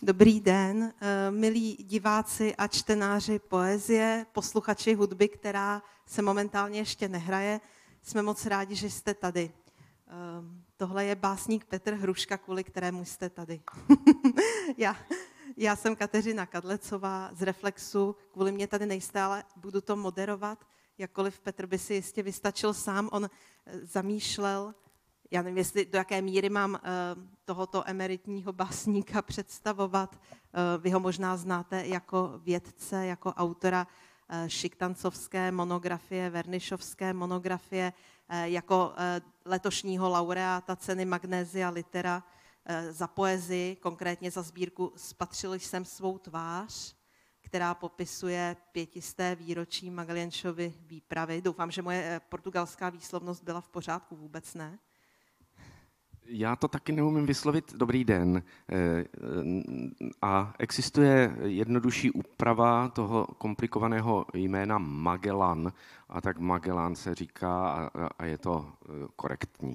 Dobrý den, milí diváci a čtenáři poezie, posluchači hudby, která se momentálně ještě nehraje. Jsme moc rádi, že jste tady. Tohle je básník Petr Hruška, kvůli kterému jste tady. Já jsem Kateřina Kadlecová z Reflexu, kvůli mě tady nejste, ale budu to moderovat, jakkoliv Petr by si jistě vystačil sám. On zamýšlel, já nevím, jestli do jaké míry mám tohoto emeritního básníka představovat. Vy ho možná znáte jako vědce, jako autora šiktancovské monografie, vernišovské monografie, jako letošního laureáta ceny Magnesia Litera za poezii, konkrétně za sbírku Spatřil jsem svou tvář, která popisuje 500. výročí Magalhãesovy výpravy. Doufám, že moje portugalská výslovnost byla v pořádku, vůbec ne. Já to taky neumím vyslovit. Dobrý den. A existuje jednodušší úprava toho komplikovaného jména Magellan. A tak Magellan se říká a je to korektní.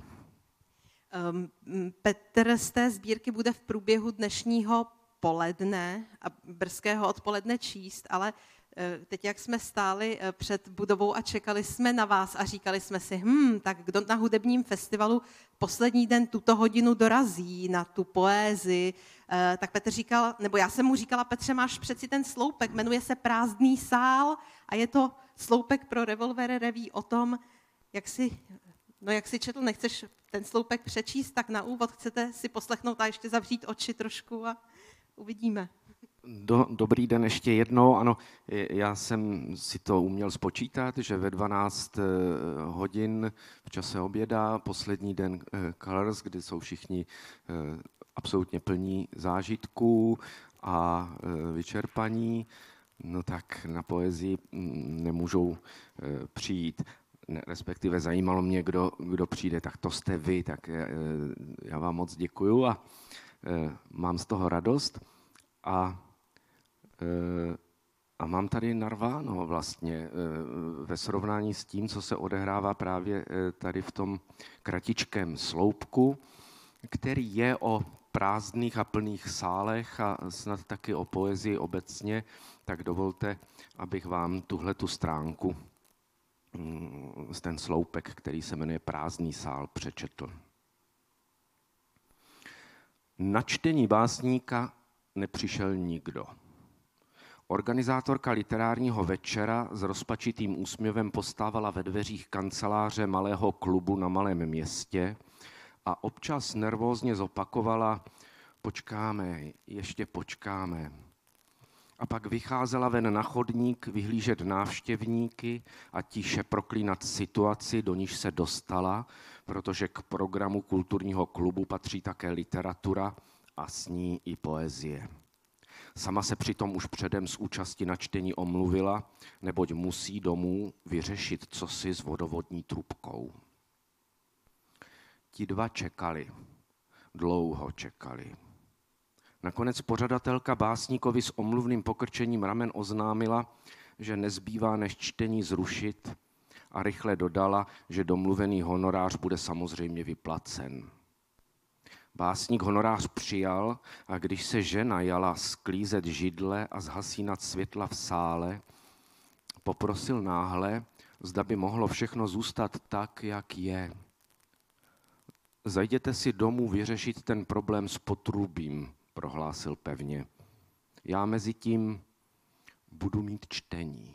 Petr z té sbírky bude v průběhu dnešního poledne a brzkého odpoledne číst, ale teď, jak jsme stáli před budovou a čekali jsme na vás a říkali jsme si, tak kdo na hudebním festivalu poslední den tuto hodinu dorazí na tu poézii, tak Petr říkal, nebo já jsem mu říkala, Petře, máš přeci ten sloupek, jmenuje se Prázdný sál a je to sloupek pro Revolver Revue o tom, jak si četl, nechceš ten sloupek přečíst, tak na úvod chcete si poslechnout a ještě zavřít oči trošku a uvidíme. Dobrý den ještě jednou. Ano, já jsem si to uměl spočítat, že ve 12 hodin v čase oběda, poslední den Colors, kdy jsou všichni absolutně plní zážitků a vyčerpaní, no tak na poezii nemůžou přijít. Respektive zajímalo mě, kdo přijde, tak to jste vy, tak já vám moc děkuju a mám z toho radost. A mám tady narváno vlastně ve srovnání s tím, co se odehrává právě tady v tom kratičkém sloupku, který je o prázdných a plných sálech a snad taky o poezii obecně, tak dovolte, abych vám tuhletu stránku, ten sloupek, který se jmenuje Prázdný sál, přečetl. Na čtení básníka nepřišel nikdo. Organizátorka literárního večera s rozpačitým úsměvem postávala ve dveřích kanceláře malého klubu na malém městě a občas nervózně zopakovala: počkáme, ještě počkáme. A pak vycházela ven na chodník vyhlížet návštěvníky a tiše proklínat situaci, do níž se dostala, protože k programu kulturního klubu patří také literatura a s ní i poezie. Sama se přitom už předem z účasti na čtení omluvila, neboť musí domů vyřešit cosi s vodovodní trubkou. Ti dva čekali, dlouho čekali. Nakonec pořadatelka básníkovi s omluvným pokrčením ramen oznámila, že nezbývá než čtení zrušit a rychle dodala, že domluvený honorář bude samozřejmě vyplacen. Básník honorář přijal a když se žena jala sklízet židle a zhasínat světla v sále, poprosil náhle, zda by mohlo všechno zůstat tak, jak je. Zajděte si domů vyřešit ten problém s potrubím, prohlásil pevně. Já mezi tím budu mít čtení.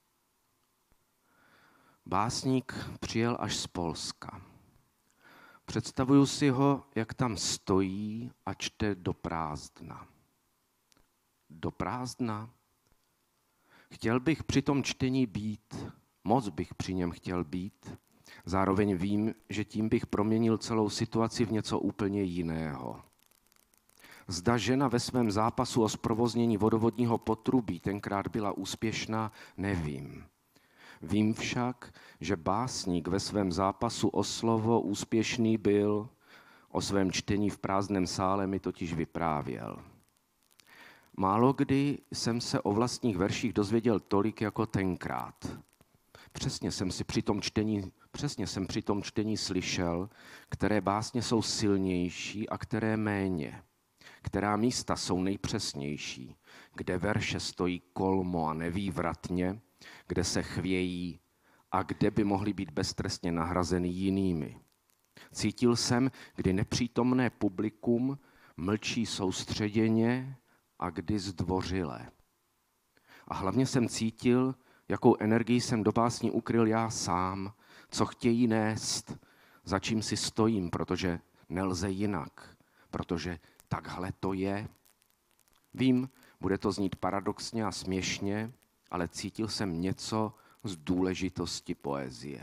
Básník přijel až z Polska. Představuju si ho, jak tam stojí a čte do prázdna. Do prázdna? Chtěl bych při tom čtení být, moc bych při něm chtěl být. Zároveň vím, že tím bych proměnil celou situaci v něco úplně jiného. Zda žena ve svém zápasu o zprovoznění vodovodního potrubí tenkrát byla úspěšná, nevím. Vím však, že básník ve svém zápasu o slovo úspěšný byl, o svém čtení v prázdném sále mi totiž vyprávěl. Málokdy jsem se o vlastních verších dozvěděl tolik jako tenkrát. Přesně jsem při tom čtení slyšel, které básně jsou silnější a které méně. která místa jsou nejpřesnější, kde verše stojí kolmo a nevývratně, kde se chvějí a kde by mohly být beztrestně nahrazeny jinými. Cítil jsem, kdy nepřítomné publikum mlčí soustředěně a kdy zdvořile. A hlavně jsem cítil, jakou energii jsem do básní ukryl já sám, co chtějí nést, za čím si stojím, protože nelze jinak, protože takhle to je. Vím, bude to znít paradoxně a směšně, ale cítil jsem něco z důležitosti poezie.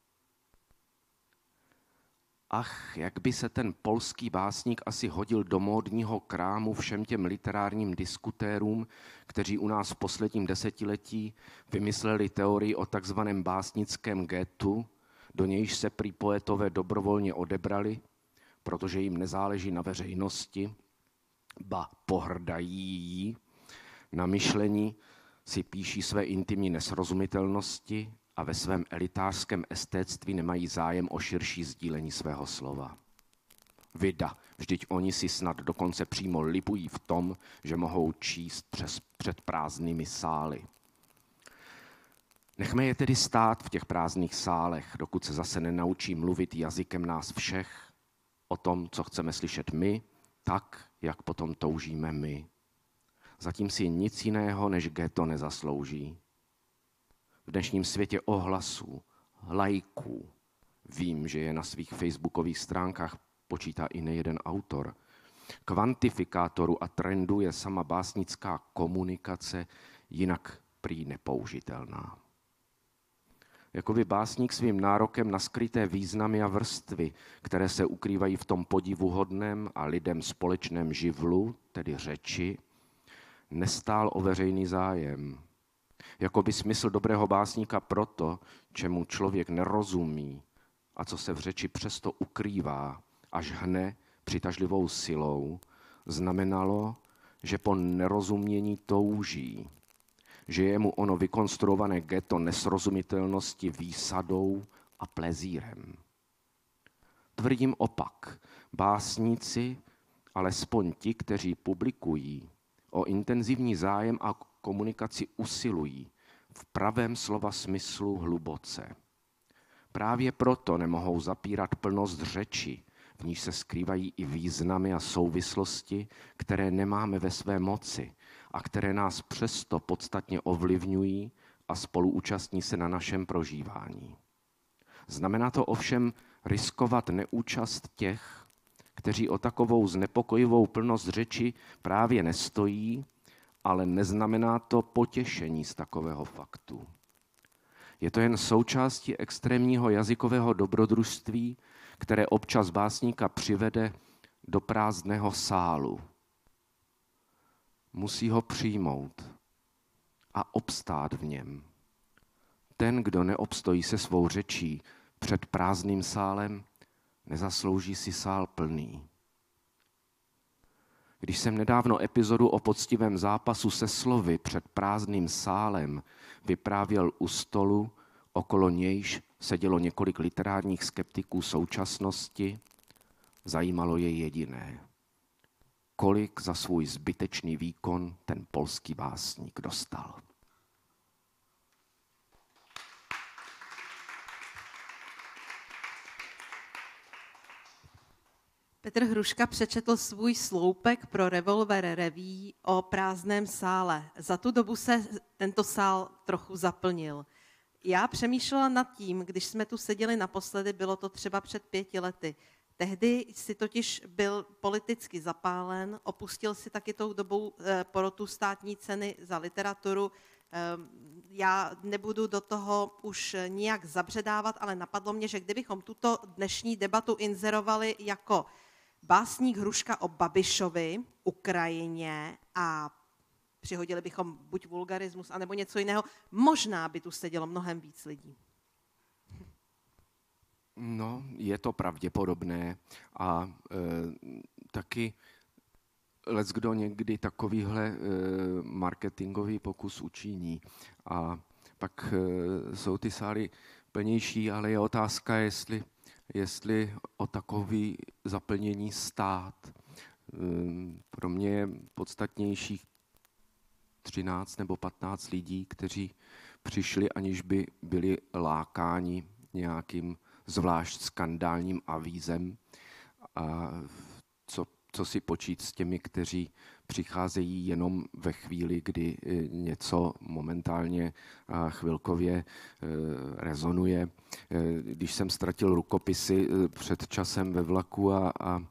Ach, jak by se ten polský básník asi hodil do módního krámu všem těm literárním diskutérům, kteří u nás v posledním desetiletí vymysleli teorii o takzvaném básnickém getu, do nějž se prý poetové dobrovolně odebrali, protože jim nezáleží na veřejnosti, ba pohrdají jí, na myšlení si píší své intimní nesrozumitelnosti a ve svém elitářském estétství nemají zájem o širší sdílení svého slova. Vida, vždyť oni si snad dokonce přímo libují v tom, že mohou číst před prázdnými sály. Nechme je tedy stát v těch prázdných sálech, dokud se zase nenaučí mluvit jazykem nás všech, o tom, co chceme slyšet my, tak, jak potom toužíme my. Zatím si nic jiného než ghetto nezaslouží. V dnešním světě ohlasů, lajků, vím, že je na svých facebookových stránkách počítá i nejeden autor, kvantifikátoru a trendu je sama básnická komunikace jinak prý nepoužitelná. Jakoby básník svým nárokem na skryté významy a vrstvy, které se ukrývají v tom podivuhodném a lidem společném živlu, tedy řeči, nestál o veřejný zájem. Jakoby smysl dobrého básníka proto, čemu člověk nerozumí a co se v řeči přesto ukrývá, až hne přitažlivou silou, znamenalo, že po nerozumění touží, že je mu ono vykonstruované ghetto nesrozumitelnosti výsadou a plezírem. Tvrdím opak. Básníci, alespoň ti, kteří publikují, o intenzivní zájem a komunikaci usilují v pravém slova smyslu hluboce. Právě proto nemohou zapírat plnost řeči, v níž se skrývají i významy a souvislosti, které nemáme ve své moci a které nás přesto podstatně ovlivňují a spoluúčastní se na našem prožívání. Znamená to ovšem riskovat neúčast těch, kteří o takovou znepokojivou plnost řeči právě nestojí, ale neznamená to potěšení z takového faktu. Je to jen součástí extrémního jazykového dobrodružství, které občas básníka přivede do prázdného sálu. Musí ho přijmout a obstát v něm. Ten, kdo neobstojí se svou řečí před prázdným sálem, nezaslouží si sál plný. Když jsem nedávno epizodu o poctivém zápasu se slovy před prázdným sálem vyprávěl u stolu, okolo nějž sedělo několik literárních skeptiků současnosti, zajímalo je jediné. Kolik za svůj zbytečný výkon ten polský básník dostal. Petr Hruška přečetl svůj sloupek pro Revolver Revue o prázdném sále. Za tu dobu se tento sál trochu zaplnil. Já přemýšlela nad tím, když jsme tu seděli naposledy, bylo to třeba před 5 lety. Tehdy si totiž byl politicky zapálen, opustil si taky tou dobou porotu státní ceny za literaturu. Já nebudu do toho už nijak zabředávat, ale napadlo mě, že kdybychom tuto dnešní debatu inzerovali jako básník Hruška o Babišovi, Ukrajině a přihodili bychom buď vulgarismus, anebo něco jiného, možná by tu sedělo mnohem víc lidí. No, je to pravděpodobné a taky leckdo někdy takovýhle marketingový pokus učiní a pak jsou ty sály plnější, ale je otázka, jestli o takový zaplnění stát. pro mě je podstatnějších 13 nebo 15 lidí, kteří přišli, aniž by byli lákáni nějakým zvlášť skandálním avízem. A co si počít s těmi, kteří přicházejí jenom ve chvíli, kdy něco momentálně a chvilkově rezonuje. Když jsem ztratil rukopisy před časem ve vlaku a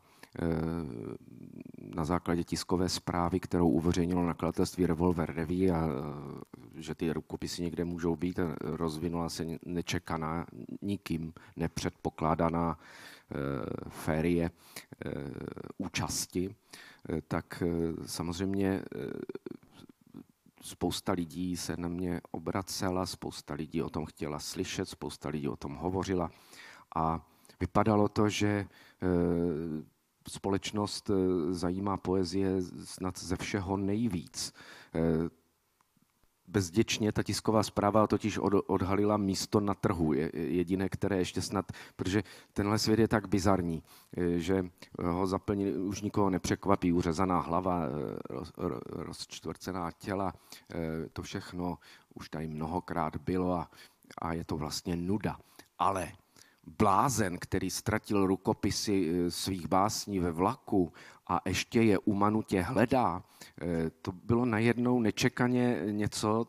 na základě tiskové zprávy, kterou uveřejnilo nakladatelství Revolver Revue, a že ty rukopisy někde můžou být, rozvinula se nečekaná, nikým nepředpokládaná férie účasti, tak samozřejmě spousta lidí se na mě obracela, spousta lidí o tom chtěla slyšet, spousta lidí o tom hovořila a vypadalo to, že společnost zajímá poezie snad ze všeho nejvíc. Bezděčně ta tisková zpráva totiž odhalila místo na trhu, jediné, které ještě snad, protože tenhle svět je tak bizarní, že ho zaplnili, už nikoho nepřekvapí, uřezaná hlava, rozčtvrcená těla, to všechno už tady mnohokrát bylo a je to vlastně nuda. Ale blázen, který ztratil rukopisy svých básní ve vlaku a ještě je umanutě hledá, to bylo najednou nečekaně něco,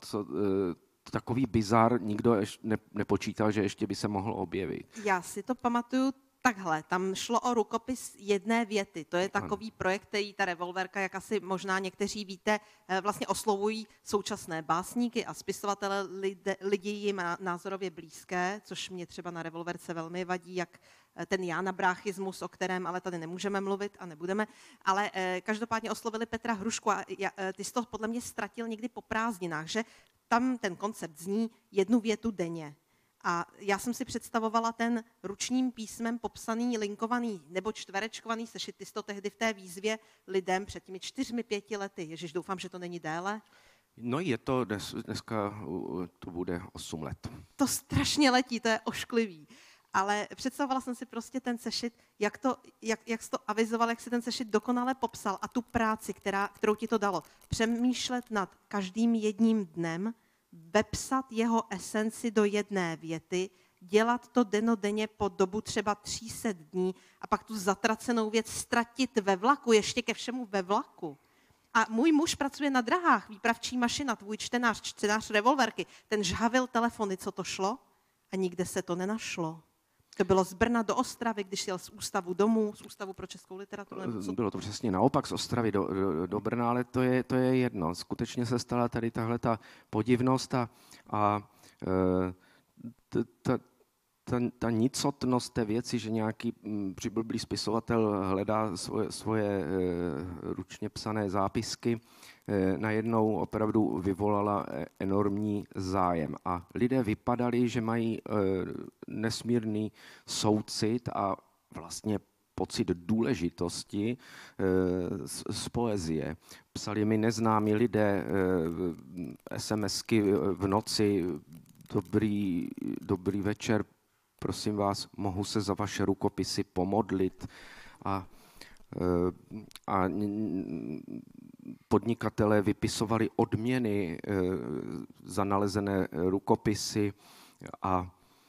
takový bizar, nikdo nepočítal, že ještě by se mohl objevit. Já si to pamatuju takhle, tam šlo o rukopis jedné věty. To je takový projekt, který ta Revolverka, jak asi možná někteří víte, vlastně oslovují současné básníky a spisovatele, lidi jim názorově blízké, což mě třeba na Revolverce velmi vadí, jak ten jánabrachismus, o kterém ale tady nemůžeme mluvit a nebudeme, ale každopádně oslovili Petra Hrušku a ty jsi to podle mě ztratil někdy po prázdninách, že tam ten koncept zní jednu větu denně. A já jsem si představovala ten ručním písmem popsaný, linkovaný nebo čtverečkovaný sešit. Ty jsi to tehdy v té výzvě lidem před těmi 4-5 lety. Ježiš, doufám, že to není déle. No je to, dneska to bude 8 let. To strašně letí, to je ošklivý. Ale představovala jsem si prostě ten sešit, jak jsi to avizoval, jak si ten sešit dokonale popsal a tu práci, kterou ti to dalo. Přemýšlet nad každým jedním dnem, vepsat jeho esenci do jedné věty, dělat to dennodenně po dobu třeba 300 dní a pak tu zatracenou věc ztratit ve vlaku, ještě ke všemu ve vlaku. A můj muž pracuje na drahách, výpravčí mašina, tvůj čtenář Revolverky, ten žhavil telefony, co to šlo a nikde se to nenašlo. To bylo z Brna do Ostravy, když jel z ústavu domů, z Ústavu pro českou literaturu. Bylo to přesně naopak, z Ostravy do Brna, ale to je jedno. Skutečně se stala tady tahle ta podivnost a ta nicotnost té věci, že nějaký přiblblý spisovatel hledá svoje ručně psané zápisky, najednou opravdu vyvolala enormní zájem. A lidé vypadali, že mají nesmírný soucit a vlastně pocit důležitosti z poezie. Psali mi neznámí lidé SMSky v noci, dobrý večer, prosím vás, mohu se za vaše rukopisy pomodlit. A podnikatelé vypisovali odměny za nalezené rukopisy a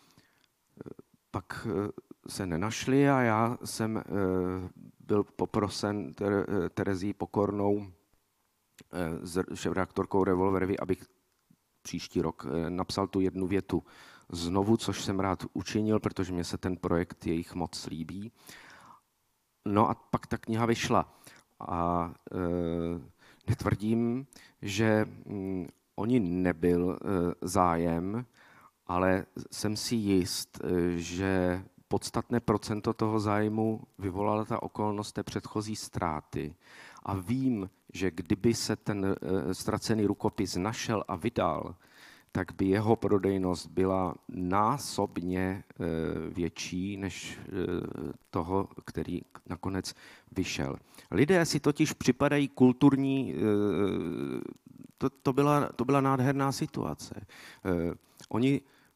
pak se nenašli a já jsem byl poprosen Terezí Pokornou, šéfredaktorkou Revolver Revue, abych příští rok napsal tu jednu větu znovu, což jsem rád učinil, protože mě se ten projekt jejich moc líbí. No a pak ta kniha vyšla a netvrdím, že o ní nebyl zájem, ale jsem si jist, že podstatné procento toho zájmu vyvolala ta okolnost té předchozí ztráty. A vím, že kdyby se ten ztracený rukopis našel a vydal, tak by jeho prodejnost byla násobně větší než toho, který nakonec vyšel. Lidé si totiž připadají kulturní, to byla nádherná situace. Oni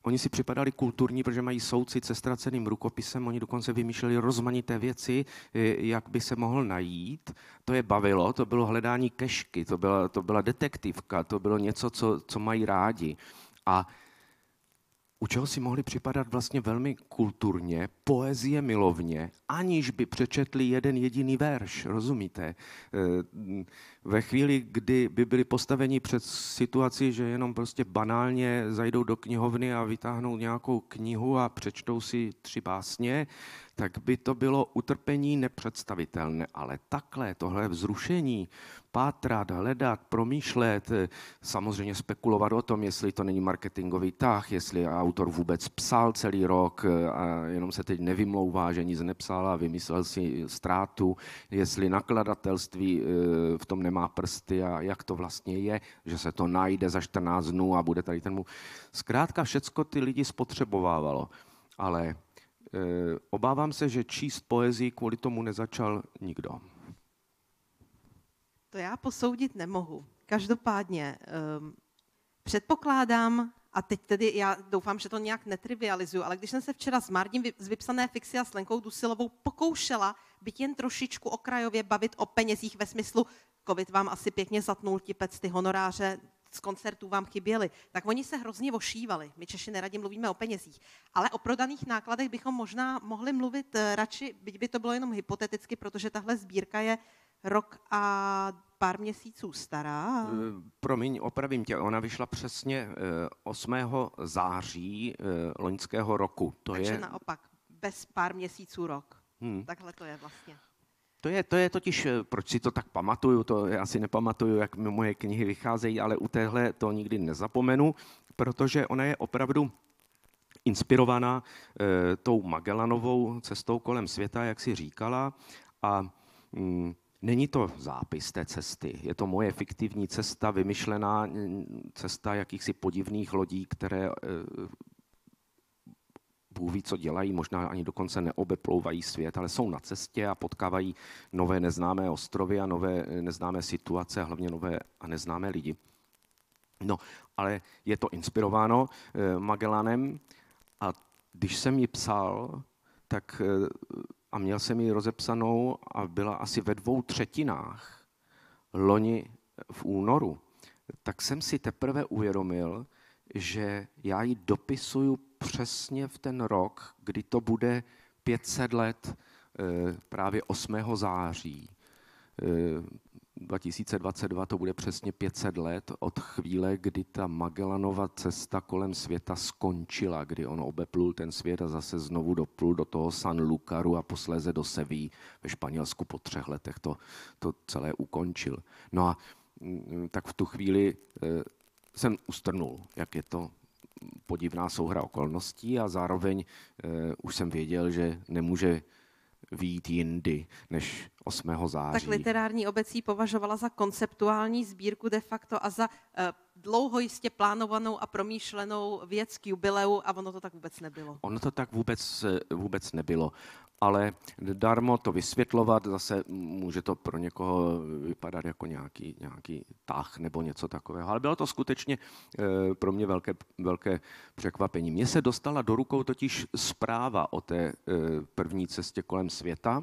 oni si připadali kulturní, protože mají soucit se ztraceným rukopisem, oni dokonce vymýšleli rozmanité věci, jak by se mohl najít. To je bavilo, to bylo hledání kešky, to byla detektivka, to bylo něco, co mají rádi. A u čeho si mohli připadat vlastně velmi kulturně, poezie milovně, aniž by přečetli jeden jediný verš, rozumíte? Ve chvíli, kdy by byli postaveni před situaci, že jenom prostě banálně zajdou do knihovny a vytáhnou nějakou knihu a přečtou si 3 básně, tak by to bylo utrpení nepředstavitelné. Ale takhle, tohle vzrušení, pátrat, hledat, promýšlet, samozřejmě spekulovat o tom, jestli to není marketingový tah, jestli autor vůbec psal celý rok a jenom se teď nevymlouvá, že nic nepsal a vymyslel si ztrátu, jestli nakladatelství v tom nemá prsty a jak to vlastně je, že se to najde za 14 dnů a bude tady ten Zkrátka všecko ty lidi spotřebovávalo, ale obávám se, že číst poezii kvůli tomu nezačal nikdo. To já posoudit nemohu. Každopádně předpokládám, a teď tedy já doufám, že to nějak netrivializuju, ale když jsem se včera s Mardim z Vypsané fixy a s Lenkou Dusilovou pokoušela byť jen trošičku okrajově bavit o penězích ve smyslu, covid vám asi pěkně zatnul tipec, ty honoráře z koncertů vám chyběly, tak oni se hrozně ošívali. My Češi neradi mluvíme o penězích. Ale o prodaných nákladech bychom možná mohli mluvit radši, byť by to bylo jenom hypoteticky, protože tahle sbírka je rok a pár měsíců stará. Promiň, opravím tě, ona vyšla přesně 8. září loňského roku. Takže naopak, bez pár měsíců rok. Takhle to je vlastně. To je totiž, proč si to tak pamatuju, to já si nepamatuju, jak moje knihy vycházejí, ale u téhle to nikdy nezapomenu, protože ona je opravdu inspirovaná tou Magellanovou cestou kolem světa, jak si říkala, a není to zápis té cesty, je to moje fiktivní cesta, vymyšlená cesta jakýchsi podivných lodí, které Bůh ví, co dělají, možná ani dokonce neobeplouvají svět, ale jsou na cestě a potkávají nové neznámé ostrovy a nové neznámé situace a hlavně nové a neznámé lidi. No, ale je to inspirováno Magellanem a když jsem ji psal, tak a měl jsem ji rozepsanou a byla asi ve 2/3 loni v únoru, tak jsem si teprve uvědomil, že já ji dopisuju přesně v ten rok, kdy to bude 500 let, právě 8. září 2022, to bude přesně 500 let od chvíle, kdy ta Magellanova cesta kolem světa skončila, kdy on obeplul ten svět a zase znovu doplul do toho Sanlúcaru a posléze do Sevilly ve Španělsku po 3 letech to celé ukončil. No a tak v tu chvíli jsem ustrnul, jak je to podivná souhra okolností a zároveň už jsem věděl, že nemůže vyjít jindy než 8. září. Tak literární obec ji považovala za konceptuální sbírku de facto a za dlouho jistě plánovanou a promýšlenou věc k jubileu a ono to tak vůbec nebylo. Ono to tak vůbec nebylo. Ale darmo to vysvětlovat, zase může to pro někoho vypadat jako nějaký tah nebo něco takového. Ale bylo to skutečně pro mě velké překvapení. Mně se dostala do rukou totiž zpráva o té první cestě kolem světa,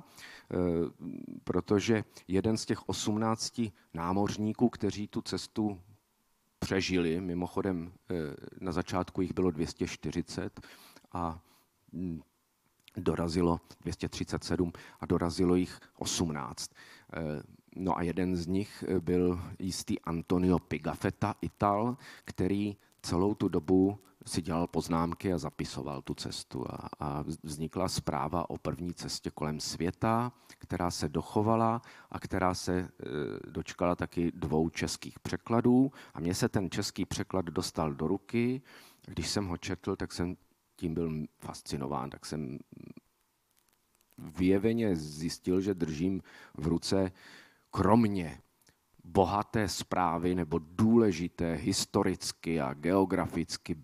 protože jeden z těch 18 námořníků, kteří tu cestu přežili, mimochodem na začátku jich bylo 240 a dorazilo 237 a dorazilo jich 18. No a jeden z nich byl jistý Antonio Pigafetta, Ital, který celou tu dobu si dělal poznámky a zapisoval tu cestu. A vznikla zpráva o první cestě kolem světa, která se dochovala a která se dočkala taky 2 českých překladů. A mně se ten český překlad dostal do ruky. Když jsem ho četl, tak jsem tím byl fascinován, tak jsem vyjeveně zjistil, že držím v ruce kromě bohaté zprávy nebo důležité historicky a geograficky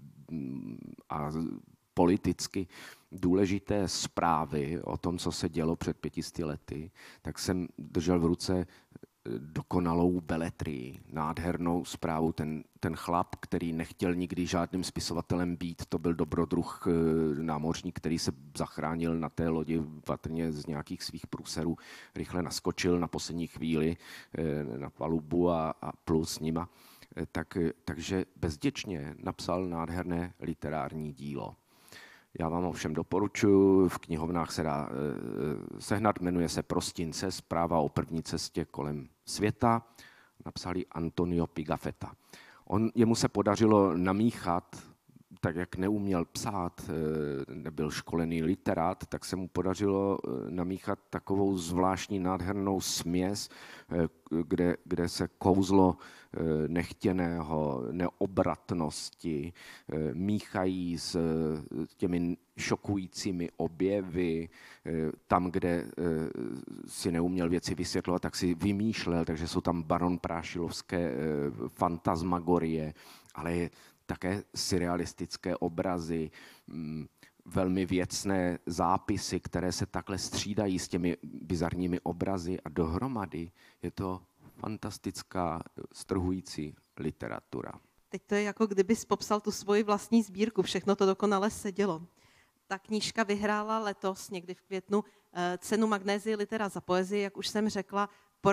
a politicky důležité zprávy o tom, co se dělo před 500 lety, tak jsem držel v ruce dokonalou beletrii, nádhernou zprávu. Ten chlap, který nechtěl nikdy žádným spisovatelem být, to byl dobrodruh námořník, který se zachránil na té lodi patrně z nějakých svých průserů, rychle naskočil na poslední chvíli na palubu a plul s nima. Takže bezděčně napsal nádherné literární dílo. Já vám ho všem doporučuji, v knihovnách se dá sehnat, jmenuje se Prostince, zpráva o první cestě kolem světa, napsal ji Antonio Pigafetta. Jemu se podařilo namíchat, tak jak neuměl psát, nebyl školený literát, tak se mu podařilo namíchat takovou zvláštní nádhernou směs, kde se kouzlo nechtěného, neobratnosti míchají s těmi šokujícími objevy. Tam, kde si neuměl věci vysvětlovat, tak si vymýšlel, takže jsou tam baron Prášilovské fantasmagorie, ale také surrealistické obrazy, velmi věcné zápisy, které se takhle střídají s těmi bizarními obrazy a dohromady je to fantastická, strhující literatura. Teď to je jako kdybys popsal tu svoji vlastní sbírku, všechno to dokonale sedělo. Ta knížka vyhrála letos, někdy v květnu, cenu Magnésie Litera za poezii, jak už jsem řekla,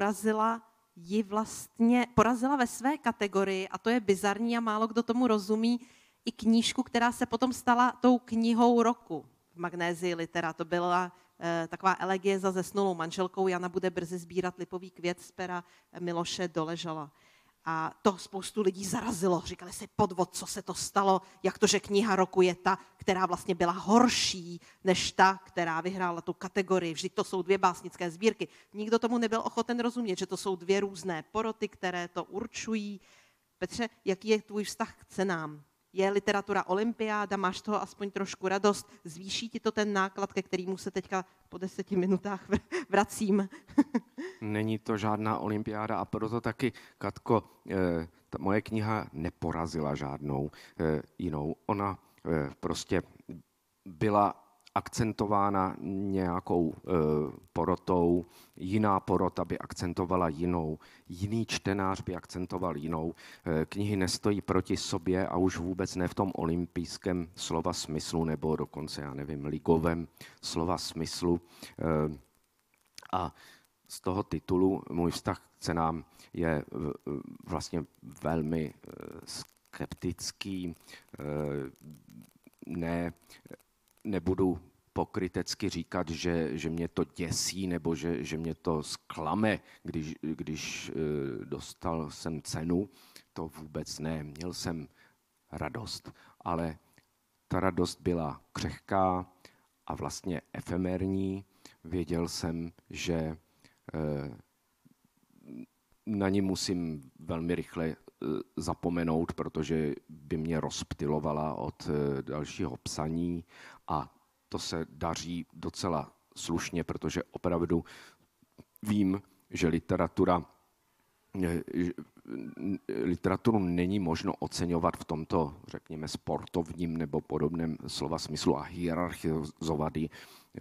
porazila ve své kategorii, a to je bizarní a málo kdo tomu rozumí, i knížku, která se potom stala tou knihou roku v Magnézii Litera. To byla taková elegie za zesnulou manželkou. Jana bude brzy sbírat lipový květ z pera Miloše Doležala. A to spoustu lidí zarazilo. Říkali si, podvod, co se to stalo, jak to, že kniha roku je ta, která vlastně byla horší než ta, která vyhrála tu kategorii. Vždyť to jsou dvě básnické sbírky. Nikdo tomu nebyl ochoten rozumět, že to jsou dvě různé poroty, které to určují. Petře, jaký je tvůj vztah k cenám? Je literatura olympiáda, máš toho aspoň trošku radost? Zvýší ti to ten náklad, ke kterému se teďka po 10 minutách vracím? Není to žádná olympiáda a proto taky, Katko, ta moje kniha neporazila žádnou jinou. Ona prostě byla akcentována nějakou porotou, jiná porota by akcentovala jinou, jiný čtenář by akcentoval jinou. Knihy nestojí proti sobě a už vůbec ne v tom olympijském slova smyslu, nebo dokonce, já nevím, ligovém slova smyslu. A z toho titulu můj vztah k cenám je vlastně velmi skeptický. Nebudu pokrytecky říkat, že mě to děsí nebo že mě to zklame, když dostal jsem cenu. To vůbec ne. Měl jsem radost, ale ta radost byla křehká a vlastně efemérní. Věděl jsem, že na ní musím velmi rychle zapomenout, protože by mě rozptylovala od dalšího psaní a to se daří docela slušně, protože opravdu vím, že literaturu není možno oceňovat v tomto, řekněme, sportovním nebo podobném slova smyslu a hierarchizovat ji.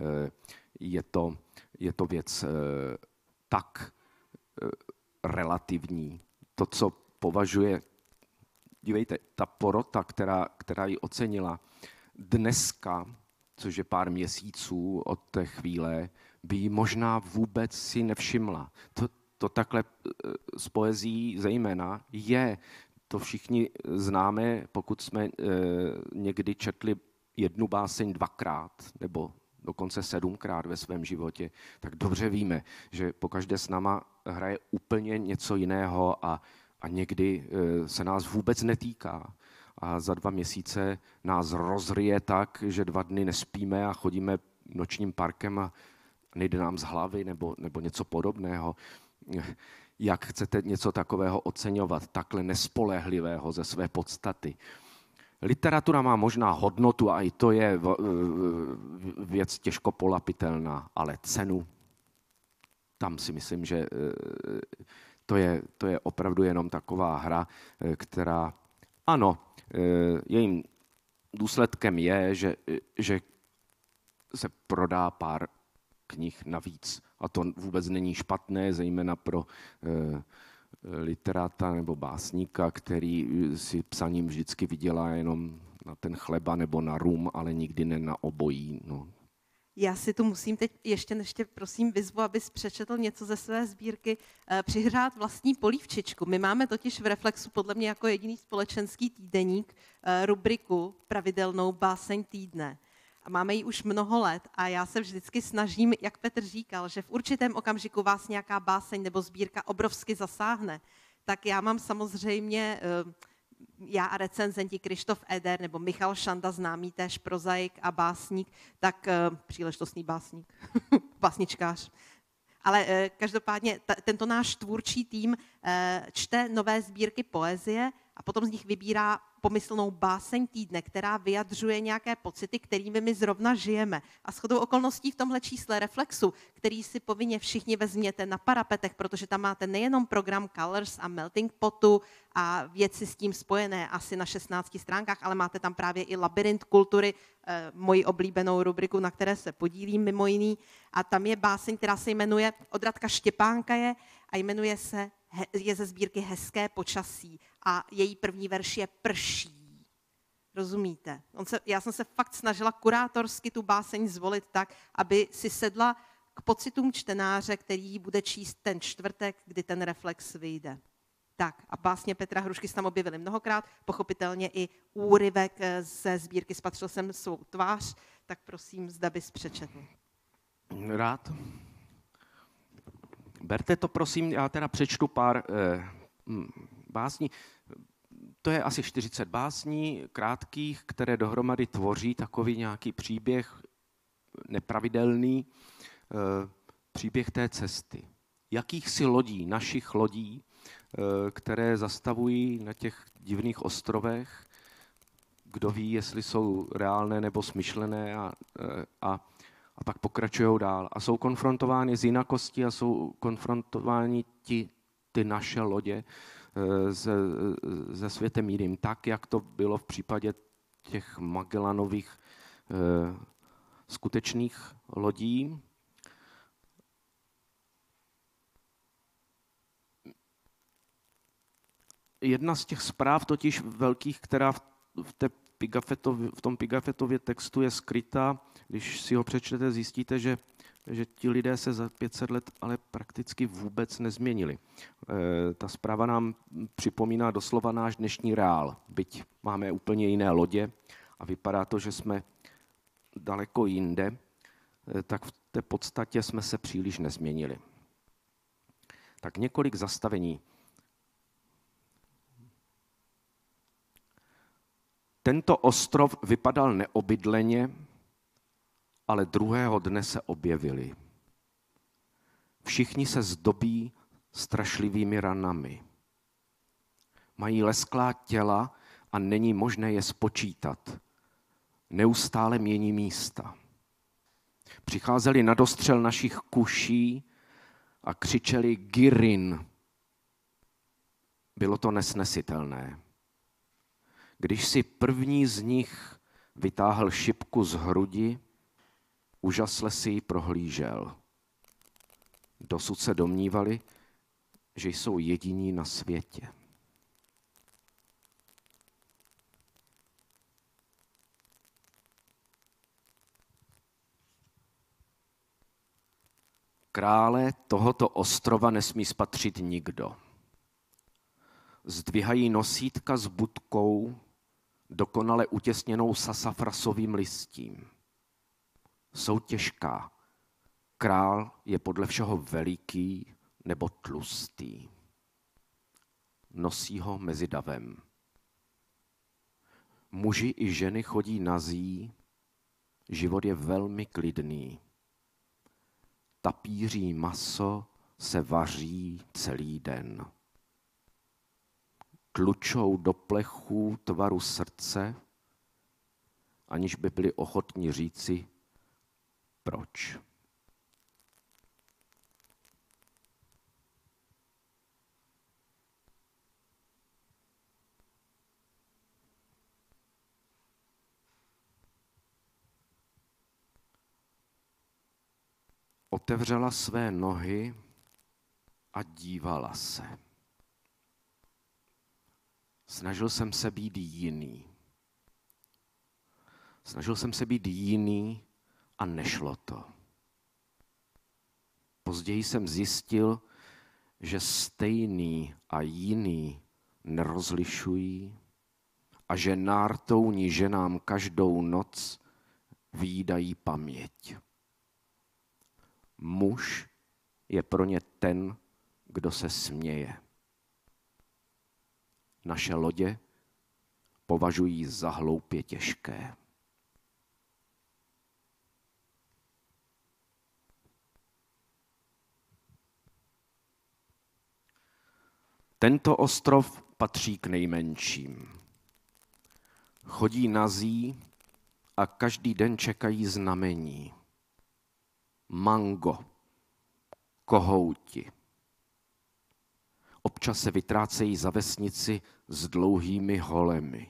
Je to věc tak relativní. To, co považuje, dívejte, ta porota, která ji ocenila dneska, což je pár měsíců od té chvíle, by ji možná vůbec si nevšimla. To takhle s poezií zejména je. To všichni známe, pokud jsme někdy četli jednu báseň 2krát nebo dokonce 7krát ve svém životě, tak dobře víme, že pokaždé s náma hraje úplně něco jiného a někdy se nás vůbec netýká. A za 2 měsíce nás rozryje tak, že 2 dny nespíme a chodíme nočním parkem a nejde nám z hlavy nebo něco podobného. Jak chcete něco takového oceňovat, takhle nespolehlivého ze své podstaty? Literatura má možná hodnotu a i to je věc těžko polapitelná, ale cenu, tam si myslím, že to je opravdu jenom taková hra, která, ano, jejím důsledkem je, že se prodá pár knih navíc. A to vůbec není špatné, zejména pro literáta nebo básníka, který si psaním vždycky vydělá jenom na ten chleba nebo na rum, ale nikdy ne na obojí. No. Já si tu musím teď ještě prosím vyzvu, abys přečetl něco ze své sbírky, přihrát vlastní polívčičku. My máme totiž v Reflexu podle mě jako jediný společenský týdeník rubriku pravidelnou Báseň týdne. A máme ji už mnoho let a já se vždycky snažím, jak Petr říkal, že v určitém okamžiku vás nějaká báseň nebo sbírka obrovsky zasáhne, tak já mám samozřejmě, já a recenzenti Krištof Eder nebo Michal Šanda, známý též prozaik a básník, tak příležitostný básník, básničkář. Ale každopádně tento náš tvůrčí tým čte nové sbírky poezie a potom z nich vybírá pomyslnou báseň týdne, která vyjadřuje nějaké pocity, kterými my zrovna žijeme. A shodou okolností v tomhle čísle Reflexu, který si povinně všichni vezměte na parapetech, protože tam máte nejenom program Colors a Melting Potu a věci s tím spojené asi na 16 stránkách, ale máte tam právě i Labyrint kultury, moji oblíbenou rubriku, na které se podílím mimo jiný. A tam je báseň, která se jmenuje, od Radka Štěpánka a jmenuje se, je ze sbírky Hezké počasí a její první verš je Prší. Rozumíte? Já jsem se fakt snažila kurátorsky tu báseň zvolit tak, aby si sedla k pocitům čtenáře, který ji bude číst ten čtvrtek, kdy ten Reflex vyjde. Tak a básně Petra Hrušky se tam objevily mnohokrát, pochopitelně i úryvek ze sbírky Spatřil jsem svou tvář, tak prosím, zda bys přečetl. Rád. Berte to, prosím, já teda přečtu pár básní. To je asi 40 básní krátkých, které dohromady tvoří takový nějaký příběh nepravidelný, příběh té cesty. Jakýchsi lodí, našich lodí, které zastavují na těch divných ostrovech, kdo ví, jestli jsou reálné nebo smyšlené a pak pokračují dál. A jsou konfrontovány s jinakostí a jsou konfrontováni ty naše lodě se světem jiným. Tak, jak to bylo v případě těch Magellanových skutečných lodí. Jedna z těch zpráv totiž velkých, která v tom Pigafettově textu je skrytá, když si ho přečtete, zjistíte, že ti lidé se za 500 let ale prakticky vůbec nezměnili. Ta zpráva nám připomíná doslova náš dnešní reál, byť máme úplně jiné lodě a vypadá to, že jsme daleko jinde, tak v té podstatě jsme se příliš nezměnili. Tak několik zastavení. Tento ostrov vypadal neobydleně, ale druhého dne se objevili. Všichni se zdobí strašlivými ranami. Mají lesklá těla a není možné je spočítat. Neustále mění místa. Přicházeli na dostřel našich kuší a křičeli Girin. Bylo to nesnesitelné. Když si první z nich vytáhl šipku z hrudi, úžasle si ji prohlížel. Dosud se domnívali, že jsou jediní na světě. Krále tohoto ostrova nesmí spatřit nikdo. Zdvihají nosítka s budkou, dokonale utěsněnou sasafrasovým listím. Jsou těžká. Král je podle všeho veliký nebo tlustý. Nosí ho mezi davem. Muži i ženy chodí nazí, život je velmi klidný. Tapíří maso se vaří celý den. Tlučou do plechů tvaru srdce, aniž by byli ochotni říci, proč. otevřela své nohy a dívala se. Snažil jsem se být jiný. Snažil jsem se být jiný a nešlo to. Později jsem zjistil, že stejný a jiný nerozlišují a že nártouní ženám každou noc výdají paměť. Muž je pro ně ten, kdo se směje. Naše lodě považují za hloupě těžké. Tento ostrov patří k nejmenším. Chodí nazí a každý den čekají znamení. Mango, kohouti. Občas se vytrácejí za vesnici s dlouhými holemi.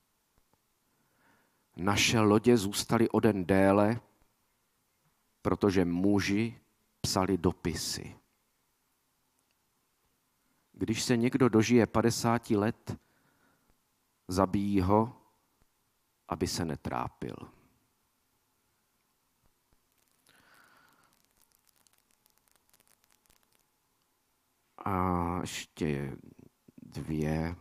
Naše lodě zůstaly o den déle, protože muži psali dopisy. Když se někdo dožije 50 let, zabijí ho, aby se netrápil. A ještě 2.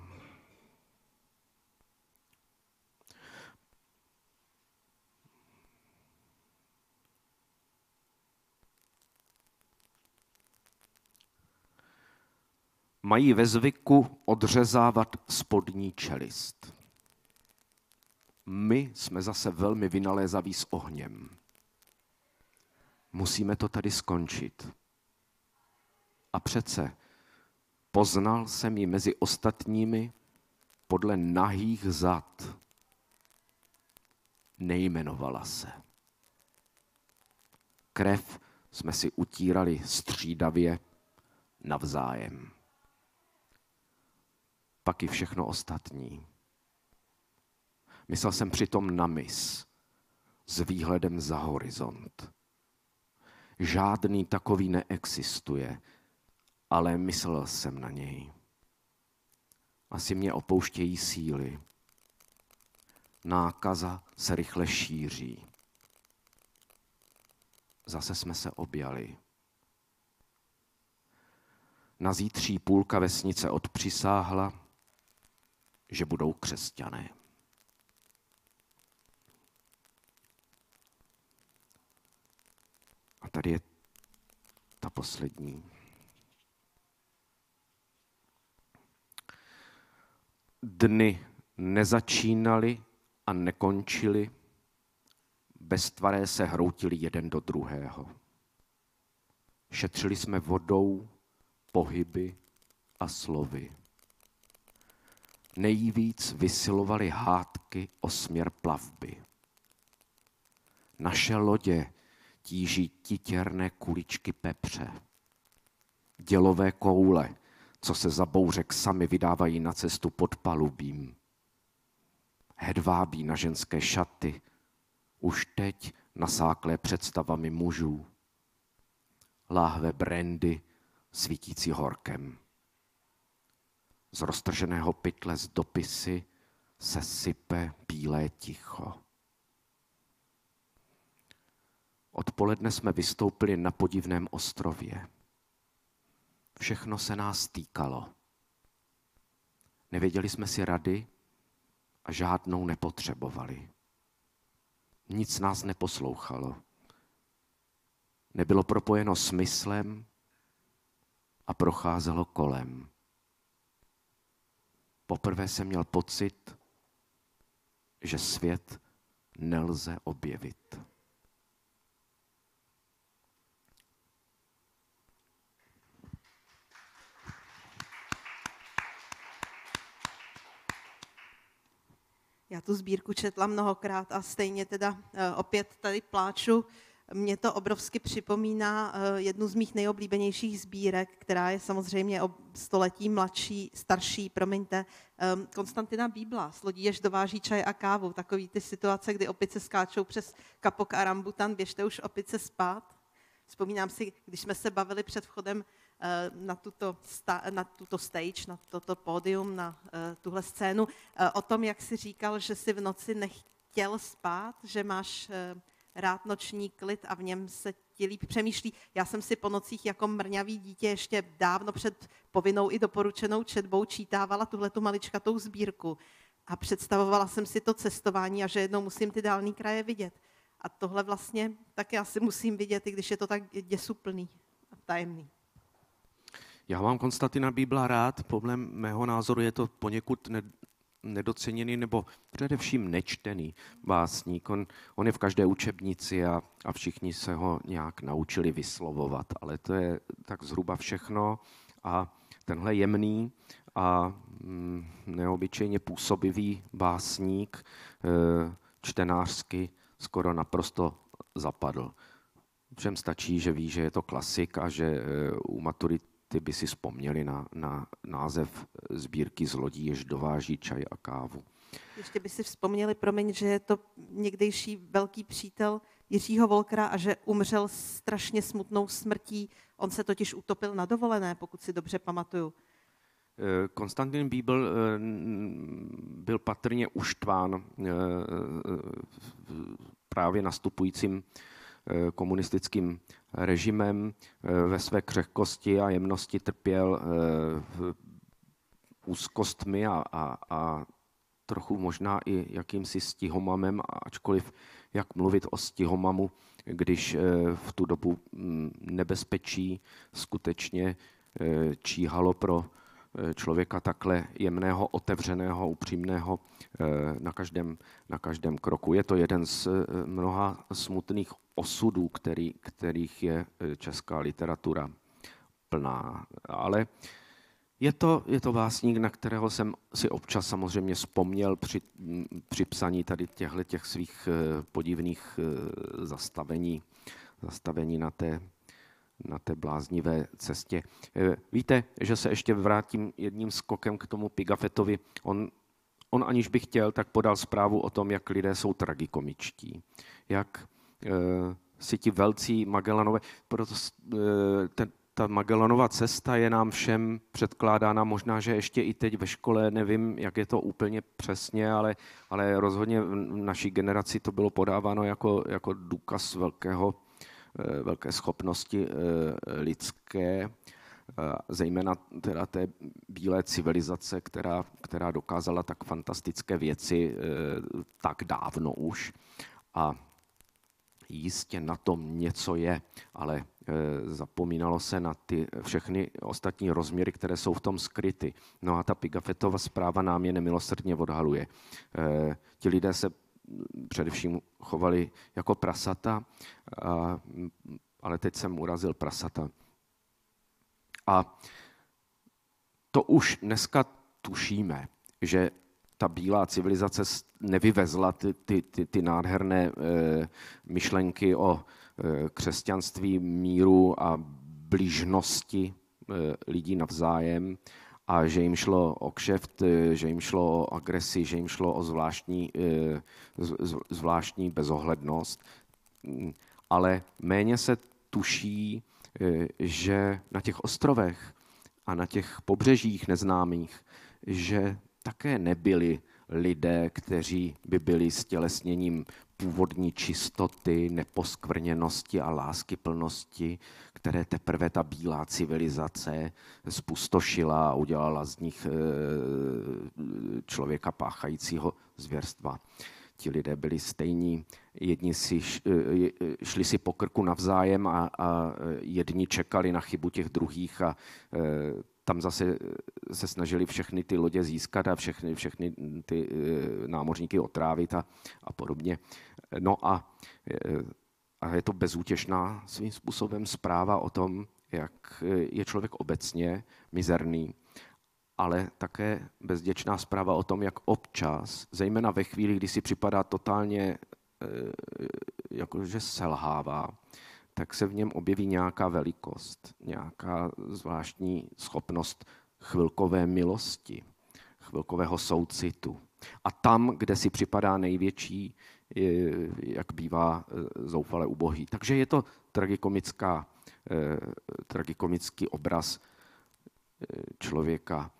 Mají ve zvyku odřezávat spodní čelist. My jsme zase velmi vynalézaví s ohněm. Musíme to tady skončit. A přece poznal jsem ji mezi ostatními podle nahých zad. Nejmenovala se. Krev jsme si utírali střídavě navzájem. Pak i všechno ostatní. Myslel jsem přitom na mys s výhledem za horizont. Žádný takový neexistuje, ale myslel jsem na něj. Asi mě opouštějí síly. Nákaza se rychle šíří. Zase jsme se objali. Na zítří půlka vesnice odpřisáhla, že budou křesťané. A tady je ta poslední. Dny nezačínaly a nekončily, beztvaré se hroutili jeden do druhého. Šetřili jsme vodou, pohyby a slovy. Nejvíc vysilovali hádky o směr plavby. Naše lodě tíží titěrné kuličky pepře. Dělové koule, co se za bouřek sami vydávají na cestu pod palubím. Hedvábí na ženské šaty, už teď nasáklé představami mužů. Láhve brandy svítící horkem. Z roztrženého pytle s dopisy se sype bílé ticho. Odpoledne jsme vystoupili na podivném ostrově. Všechno se nás týkalo. Nevěděli jsme si rady a žádnou nepotřebovali. Nic nás neposlouchalo. Nebylo propojeno smyslem a procházelo kolem. Poprvé jsem měl pocit, že svět nelze objevit. Já tu sbírku četla mnohokrát a stejně teda opět tady pláču. Mě to obrovsky připomíná jednu z mých nejoblíbenějších sbírek, která je samozřejmě o století starší, Konstantina Bíbla. S lodí jež dováží čaj a kávu. Takový ty situace, kdy opice skáčou přes kapok a rambutan, běžte už opice spát. Vzpomínám si, když jsme se bavili před vchodem na tuto stage, na toto pódium, na tuhle scénu, o tom, jak jsi říkal, že jsi v noci nechtěl spát, že máš rád noční klid a v něm se ti líp přemýšlí. Já jsem si po nocích jako mrňavý dítě ještě dávno před povinnou i doporučenou četbou čítávala tuhletu maličkatou sbírku a představovala jsem si to cestování a že jednou musím ty dálný kraje vidět. A tohle vlastně taky asi musím vidět, i když je to tak děsuplný a tajemný. Já mám Konstantina Bíbla rád, podle mého názoru je to poněkud nedoceněný nebo především nečtený básník. On je v každé učebnici a všichni se ho nějak naučili vyslovovat, ale to je tak zhruba všechno a tenhle jemný a neobyčejně působivý básník čtenářsky skoro naprosto zapadl. Všem stačí, že ví, že je to klasik a že u maturity by si vzpomněli na název sbírky Zlodí, jež dováží čaj a kávu. Ještě by si vzpomněli, promiň, že je to někdejší velký přítel Jiřího Wolkera a že umřel strašně smutnou smrtí. On se totiž utopil na dovolené, pokud si dobře pamatuju. Konstantin Bíbl byl patrně uštván právě nastupujícím komunistickým režimem. Ve své křehkosti a jemnosti trpěl úzkostmi a trochu možná i jakýmsi stihomamem, ačkoliv jak mluvit o stihomamu, když v tu dobu nebezpečí skutečně číhalo pro člověka takhle jemného, otevřeného, upřímného na každém kroku. Je to jeden z mnoha smutných osudů, kterých je česká literatura plná. Ale je to básník, na kterého jsem si občas samozřejmě vzpomněl při psaní tady těch svých podivných zastavení na té bláznivé cestě. Víte, že se ještě vrátím jedním skokem k tomu Pigafettovi. On aniž by chtěl, tak podal zprávu o tom, jak lidé jsou tragikomičtí. Jak si ti velcí Magellanové, proto ta Magellanova cesta je nám všem předkládána, možná, že ještě i teď ve škole, nevím, jak je to úplně přesně, ale rozhodně v naší generaci to bylo podáváno jako důkaz velké schopnosti lidské, zejména teda té bílé civilizace, která dokázala tak fantastické věci tak dávno už. A jistě na tom něco je, ale zapomínalo se na ty všechny ostatní rozměry, které jsou v tom skryty. No a ta Pigafettova zpráva nám je nemilosrdně odhaluje. Ti lidé se především chovali jako prasata, ale teď jsem urazil prasata. A to už dneska tušíme, že ta bílá civilizace nevyvezla ty nádherné myšlenky o křesťanství, míru a blížnosti lidí navzájem a že jim šlo o kšeft, že jim šlo o agresi, že jim šlo o zvláštní bezohlednost. Ale méně se tuší, že na těch ostrovech a na těch pobřežích neznámých, že také nebyli lidé, kteří by byli stělesněním původní čistoty, neposkvrněnosti a láskyplnosti, které teprve ta bílá civilizace spustošila a udělala z nich člověka páchajícího zvěrstva. Ti lidé byli stejní, jedni šli si po krku navzájem a jedni čekali na chybu těch druhých a tam zase se snažili všechny ty lodě získat a všechny ty námořníky otrávit a podobně. No a je to bezútěšná svým způsobem zpráva o tom, jak je člověk obecně mizerný, ale také bezděčná zpráva o tom, jak občas, zejména ve chvíli, kdy si připadá totálně, jakože selhává, tak se v něm objeví nějaká velikost, nějaká zvláštní schopnost chvilkové milosti, chvilkového soucitu. A tam, kde si připadá největší, jak bývá zoufale ubohý. Takže je to tragikomický obraz člověka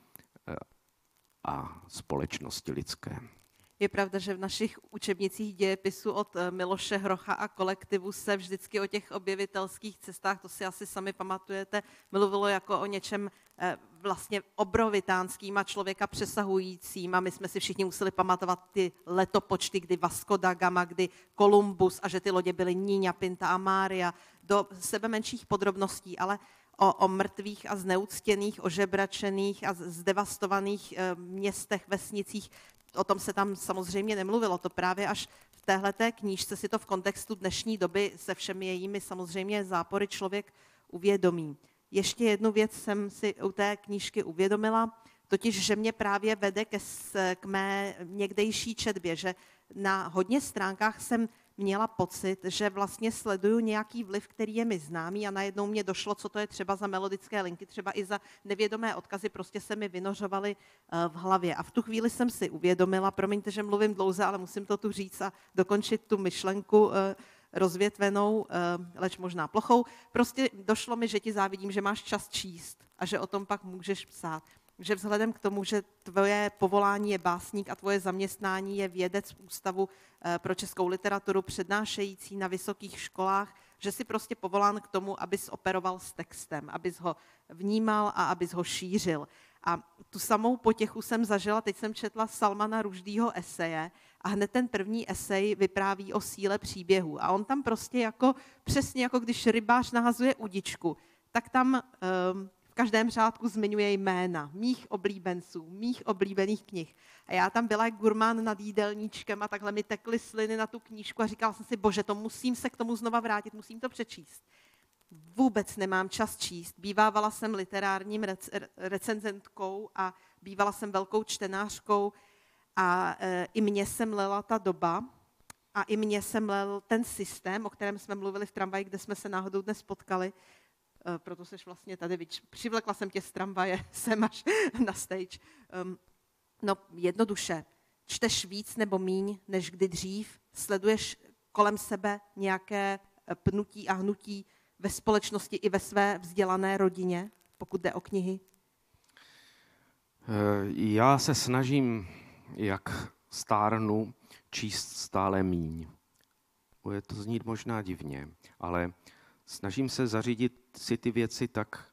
a společnosti lidské. Je pravda, že v našich učebnicích dějepisu od Miloše Hrocha a kolektivu se vždycky o těch objevitelských cestách, to si asi sami pamatujete, mluvilo jako o něčem vlastně obrovitánským a člověka přesahujícím a my jsme si všichni museli pamatovat ty letopočty, kdy Vasco da Gama, kdy Kolumbus a že ty lodě byly Niña, Pinta a Mária, do sebe menších podrobností, ale o mrtvých a zneuctěných, ožebračených a zdevastovaných městech, vesnicích. O tom se tam samozřejmě nemluvilo. To právě až v téhleté knížce si to v kontextu dnešní doby se všemi jejími samozřejmě zápory člověk uvědomí. Ještě jednu věc jsem si u té knížky uvědomila, totiž, že mě právě vede k mé někdejší četbě, že na hodně stránkách jsem měla pocit, že vlastně sleduju nějaký vliv, který je mi známý a najednou mě došlo, co to je třeba za melodické linky, třeba i za nevědomé odkazy, prostě se mi vynořovaly v hlavě. A v tu chvíli jsem si uvědomila, promiňte, že mluvím dlouze, ale musím to tu říct a dokončit tu myšlenku rozvětvenou, leč možná plochou. Prostě došlo mi, že ti závidím, že máš čas číst a že o tom pak můžeš psát. Že vzhledem k tomu, že tvoje povolání je básník a tvoje zaměstnání je vědec v Ústavu pro českou literaturu, přednášející na vysokých školách, že jsi prostě povolán k tomu, abys operoval s textem, abys ho vnímal a abys ho šířil. A tu samou potěchu jsem zažila, teď jsem četla Salmana Rushdího eseje a hned ten první esej vypráví o síle příběhu. A on tam prostě jako, přesně jako když rybář nahazuje udičku, tak tam v každém řádku zmiňuje jména mých oblíbenců, mých oblíbených knih. A já tam byla jak gurmán nad jídelníčkem a takhle mi tekly sliny na tu knížku a říkala jsem si, bože, to musím se k tomu znova vrátit, musím to přečíst. Vůbec nemám čas číst. Bývávala jsem literárním recenzentkou a bývala jsem velkou čtenářkou a i mě se mlela ta doba a i mě se mlel ten systém, o kterém jsme mluvili v tramvaji, kde jsme se náhodou dnes potkali. Proto seš vlastně tady, přivlekla jsem tě z tramvaje sem až na stage. No jednoduše, čteš víc nebo míň, než kdy dřív, sleduješ kolem sebe nějaké pnutí a hnutí ve společnosti i ve své vzdělané rodině, pokud jde o knihy? Já se snažím, jak stárnu, číst stále míň. Bude to znít možná divně, ale snažím se zařídit si ty věci tak,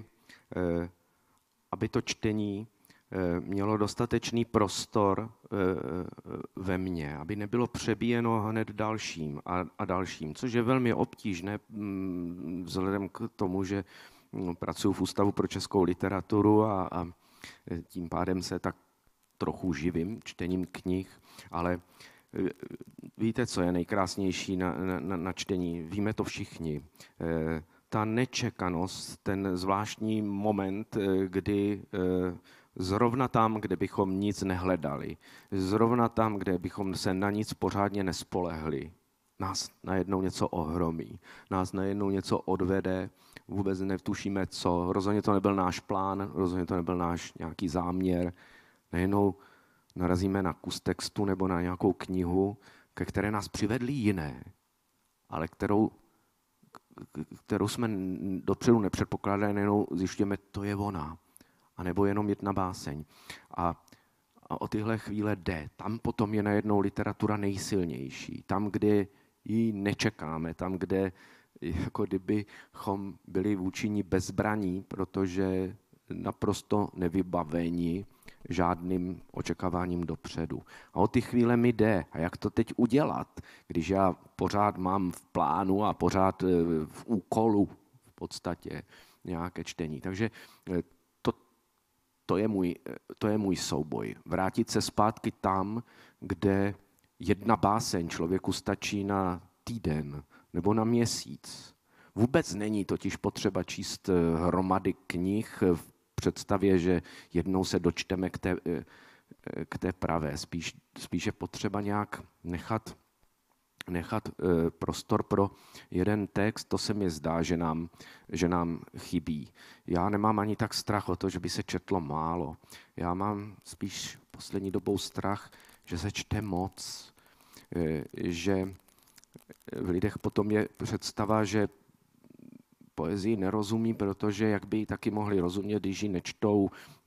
aby to čtení mělo dostatečný prostor ve mně, aby nebylo přebíjeno hned dalším a dalším, což je velmi obtížné vzhledem k tomu, že pracuji v Ústavu pro českou literaturu a tím pádem se tak trochu živím čtením knih, ale víte, co je nejkrásnější na čtení? Víme to všichni. Ta nečekanost, ten zvláštní moment, kdy zrovna tam, kde bychom nic nehledali, zrovna tam, kde bychom se na nic pořádně nespolehli, nás najednou něco ohromí, nás najednou něco odvede, vůbec netušíme co, rozhodně to nebyl náš plán, rozhodně to nebyl náš nějaký záměr, najednou narazíme na kus textu nebo na nějakou knihu, ke které nás přivedly jiné, ale kterou jsme dopředu nepředpokládali, najednou zjišťujeme, to je ona, anebo jenom jedna báseň. A o tyhle chvíle jde. Tam potom je najednou literatura nejsilnější. Tam, kde ji nečekáme, tam, kde jako kdybychom byli vůči ní bezbraní, protože naprosto nevybaveni žádným očekáváním dopředu. A o ty chvíle mi jde. A jak to teď udělat, když já pořád mám v plánu a pořád v úkolu v podstatě nějaké čtení. Takže to je můj souboj. Vrátit se zpátky tam, kde jedna báseň člověku stačí na týden nebo na měsíc. Vůbec není totiž potřeba číst hromady knih v představě, že jednou se dočteme k té pravé. Spíše potřeba nějak nechat prostor pro jeden text, to se mi zdá, že nám chybí. Já nemám ani tak strach o to, že by se četlo málo. Já mám spíš poslední dobou strach, že se čte moc, že v lidech potom je představa, že poezii nerozumí, protože jak by ji taky mohli rozumět, když ji nečtou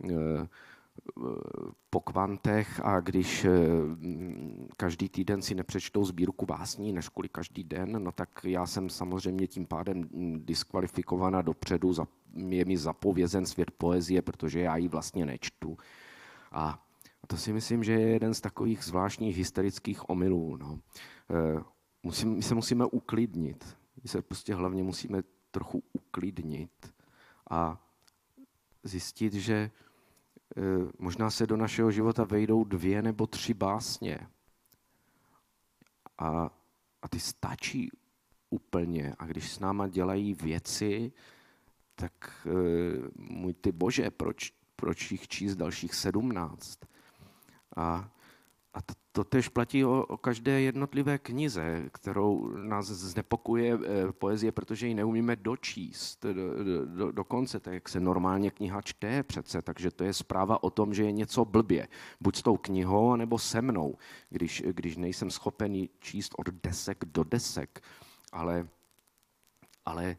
po kvantech a když každý týden si nepřečtou sbírku básní, než kvůli každý den, no tak já jsem samozřejmě tím pádem diskvalifikovaná dopředu, je mi zapovězen svět poezie, protože já ji vlastně nečtu. A to si myslím, že je jeden z takových zvláštních hysterických omylů. No. My se musíme uklidnit. My se prostě hlavně musíme trochu uklidnit a zjistit, že možná se do našeho života vejdou 2 nebo 3 básně. A ty stačí úplně. A když s náma dělají věci, tak můj ty bože, proč jich číst dalších 17? A to též platí o každé jednotlivé knize, kterou nás znepokuje poezie, protože ji neumíme dočíst do konce, tak jak se normálně kniha čte přece, takže to je zpráva o tom, že je něco blbě. Buď s tou knihou, nebo se mnou, když nejsem schopen ji číst od desek do desek. Ale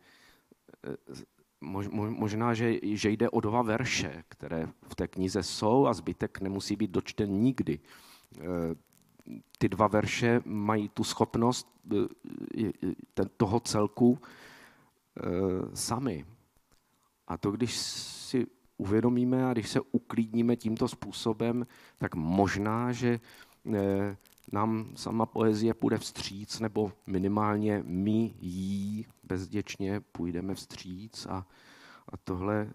možná, že jde o 2 verše, které v té knize jsou a zbytek nemusí být dočten nikdy. Ty 2 verše mají tu schopnost toho celku sami. A to, když si uvědomíme a když se uklidníme tímto způsobem, tak možná, že nám sama poezie půjde vstříc, nebo minimálně my jí bezděčně půjdeme vstříc a tohle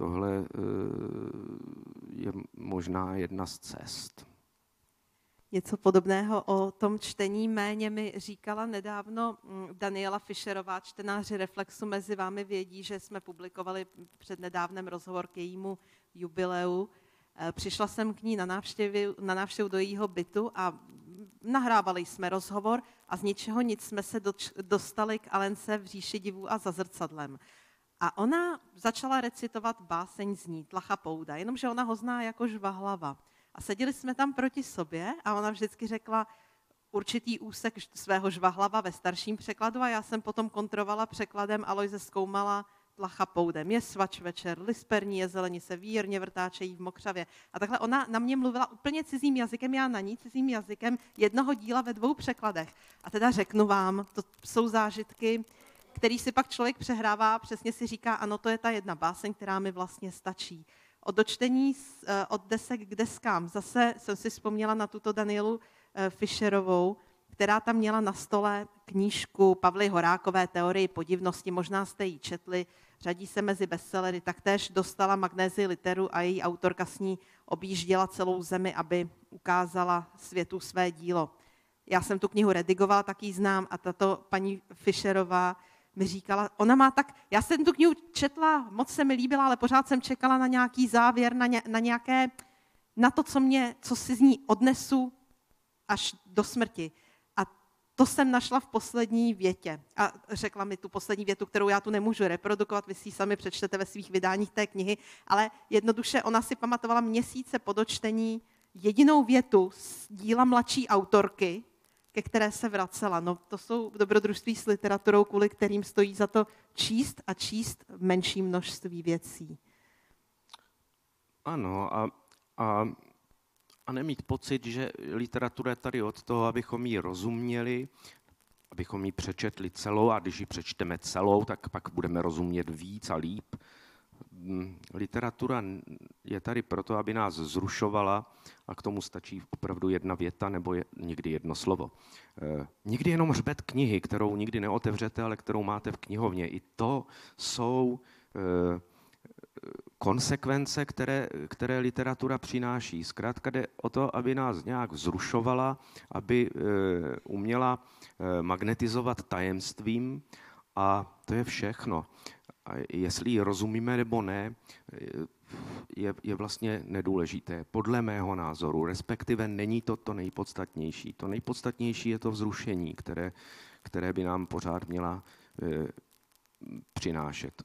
je možná jedna z cest. Něco podobného o tom čtení méně mi říkala nedávno Daniela Fischerová, čtenáři Reflexu mezi vámi vědí, že jsme publikovali před nedávnem rozhovor k jejímu jubileu. Přišla jsem k ní na návštěvu do jejího bytu a nahrávali jsme rozhovor a z ničeho nic jsme se dostali k Alence v říši divů a za zrcadlem. A ona začala recitovat báseň z ní, Tlacha Pouda, jenomže ona ho zná jako Žvahlava. A seděli jsme tam proti sobě a ona vždycky řekla určitý úsek svého Žvahlava ve starším překladu a já jsem potom kontrolovala překladem Alojze Zkoumala Tlacha Poudem. Je svač večer, lisperní je zelení se vírně vrtáčejí v mokřavě. A takhle ona na mě mluvila úplně cizím jazykem, já na ní cizím jazykem jednoho díla ve 2 překladech. A teda řeknu vám, to jsou zážitky, který si pak člověk přehrává, přesně si říká, ano, to je ta jedna báseň, která mi vlastně stačí. Od dočtení od desek k deskám. Zase jsem si vzpomněla na tuto Danielu Fischerovou, která tam měla na stole knížku Pavly Horákové Teorii podivnosti. Možná jste ji četli, řadí se mezi bestsellery. Taktéž dostala Magnézii literu a její autorka s ní objížděla celou zemi, aby ukázala světu své dílo. Já jsem tu knihu redigovala, tak ji znám a tato paní Fischerová mi říkala, ona má tak, já jsem tu knihu četla, moc se mi líbila, ale pořád jsem čekala na nějaký závěr, na to, co si z ní odnesu až do smrti. A to jsem našla v poslední větě. A řekla mi tu poslední větu, kterou já tu nemůžu reprodukovat, vy si ji sami přečtete ve svých vydáních té knihy, ale jednoduše ona si pamatovala měsíce po dočtení jedinou větu z díla mladší autorky, ke které se vracela. No, to jsou dobrodružství s literaturou, kvůli kterým stojí za to číst a číst menší množství věcí. Ano, a nemít pocit, že literatura je tady od toho, abychom ji rozuměli, abychom ji přečetli celou a když ji přečteme celou, tak pak budeme rozumět víc a líp. Literatura je tady proto, aby nás zrušovala a k tomu stačí opravdu jedna věta nebo někdy jedno slovo. Někdy jenom hřbet knihy, kterou nikdy neotevřete, ale kterou máte v knihovně. I to jsou konsekvence, které literatura přináší. Zkrátka jde o to, aby nás nějak vzrušovala, aby uměla magnetizovat tajemstvím a to je všechno. A jestli ji rozumíme nebo ne, je vlastně nedůležité. Podle mého názoru, respektive není to to nejpodstatnější. To nejpodstatnější je to vzrušení, které by nám pořád měla přinášet.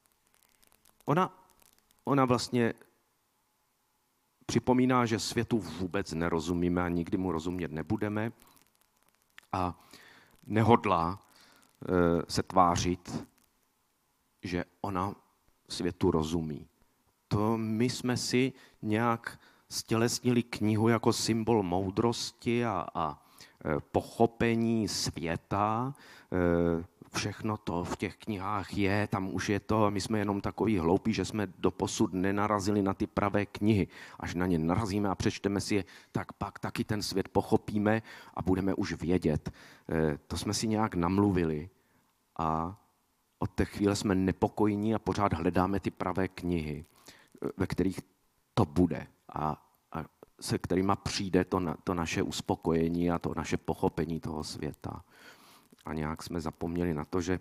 Ona vlastně připomíná, že světu vůbec nerozumíme a nikdy mu rozumět nebudeme a nehodlá se tvářit, že ona světu rozumí. To my jsme si nějak stělesnili knihu jako symbol moudrosti a pochopení světa. Všechno to v těch knihách je, tam už je to, my jsme jenom takový hloupí, že jsme doposud nenarazili na ty pravé knihy. Až na ně narazíme a přečteme si je, tak pak taky ten svět pochopíme a budeme už vědět. To jsme si nějak namluvili a od té chvíle jsme nepokojní a pořád hledáme ty pravé knihy, ve kterých to bude a se kterýma přijde to naše uspokojení a to naše pochopení toho světa. A nějak jsme zapomněli na to, že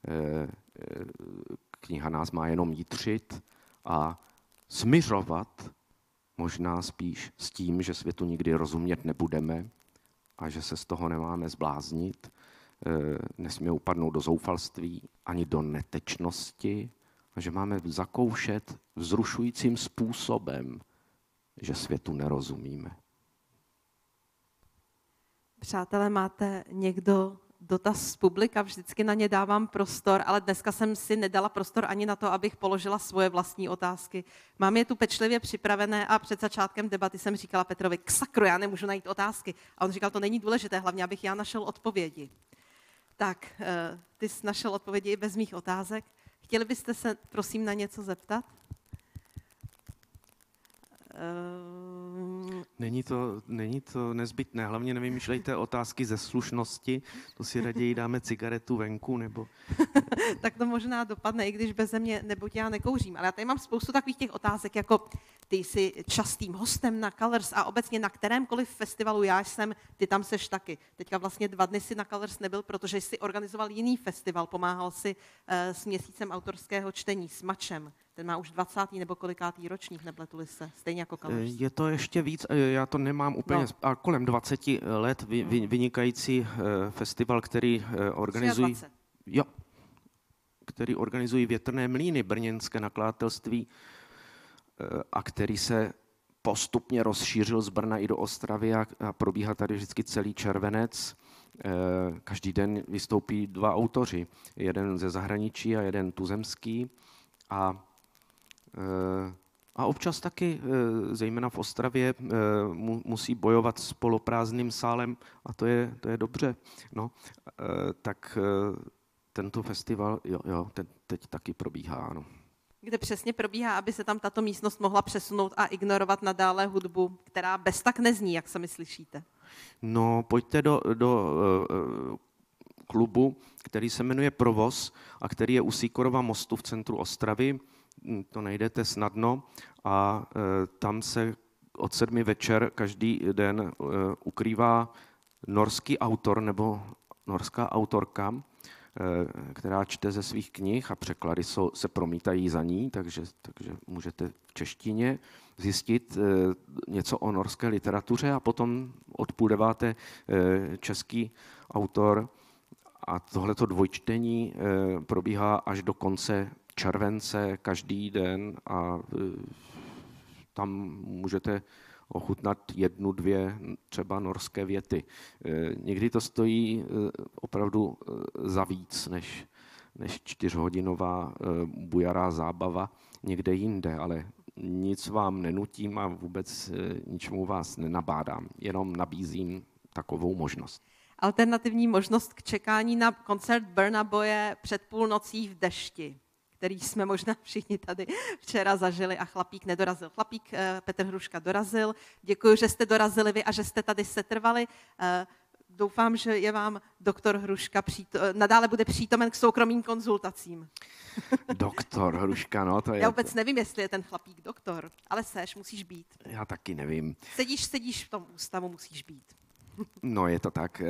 kniha nás má jenom jitřit a smiřovat možná spíš s tím, že světu nikdy rozumět nebudeme a že se z toho nemáme zbláznit, nesmíme upadnout do zoufalství ani do netečnosti a že máme zakoušet vzrušujícím způsobem, že světu nerozumíme. Přátelé, máte někdo dotaz z publika? Vždycky na ně dávám prostor, ale dneska jsem si nedala prostor ani na to, abych položila svoje vlastní otázky. Mám je tu pečlivě připravené a před začátkem debaty jsem říkala Petrovi, k sakru, já nemůžu najít otázky. A on říkal, to není důležité, hlavně abych já našel odpovědi. Tak, ty jsi našel odpovědi i bez mých otázek. Chtěli byste se, prosím, na něco zeptat? Není to nezbytné, hlavně nevymýšlejte otázky ze slušnosti, to si raději dáme cigaretu venku, nebo... Tak to možná dopadne, i když beze mě, neboť já nekouřím. Ale já tady mám spoustu takových těch otázek, jako ty jsi častým hostem na Colors a obecně na kterémkoliv festivalu já jsem, ty tam seš taky. Teďka vlastně 2 dny si na Colors nebyl, protože jsi organizoval jiný festival, pomáhal si s měsícem autorského čtení, s Mačem. Ten má už 20. nebo kolikátý ročník, nepletuli se, stejně jako Colors. Je to ještě víc, já to nemám úplně, a kolem 20 let vynikající festival, který organizují... Jo, který organizují Větrné mlýny, brněnské nakladatelství, a který se postupně rozšířil z Brna i do Ostravy a probíhá tady vždycky celý červenec. Každý den vystoupí 2 autoři, jeden ze zahraničí a jeden tuzemský. A občas taky, zejména v Ostravě, musí bojovat s poloprázdným sálem a to je dobře. No, tak tento festival, ten teď taky probíhá, ano. Kde přesně probíhá, aby se tam tato místnost mohla přesunout a ignorovat nadále hudbu, která bez tak nezní, jak se mi slyšíte? No, pojďte do klubu, který se jmenuje Provoz a který je u Sýkorova mostu v centru Ostravy. To najdete snadno a tam se od 7 večer každý den ukrývá norský autor nebo norská autorka, která čte ze svých knih a překlady se promítají za ní, takže můžete v češtině zjistit něco o norské literatuře a potom od 8:30 český autor a tohleto dvojčtení probíhá až do konce července každý den a tam můžete ochutnat 1, 2 třeba norské věty. Někdy to stojí opravdu za víc než 4hodinová bujará zábava někde jinde, ale nic vám nenutím a vůbec ničemu vás nenabádám, jenom nabízím takovou možnost. Alternativní možnost k čekání na koncert Burna Boye před půlnocí v dešti, který jsme možná všichni tady včera zažili a chlapík nedorazil. Chlapík Petr Hruška dorazil. Děkuji, že jste dorazili vy a že jste tady setrvali. Doufám, že je vám doktor Hruška nadále bude přítomen k soukromým konzultacím. Doktor Hruška, no to je... Já vůbec nevím, jestli je ten chlapík doktor, ale musíš být. Já taky nevím. Sedíš v tom ústavu, musíš být. No je to tak,